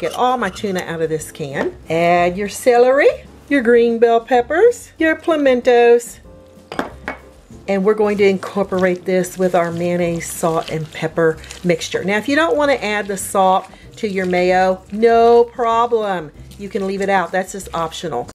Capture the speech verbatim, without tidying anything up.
get all my tuna out of this can. Add your celery, your green bell peppers, your pimientos, and we're going to incorporate this with our mayonnaise, salt, and pepper mixture. Now, if you don't want to add the salt to your mayo, no problem. You can leave it out. That's just optional.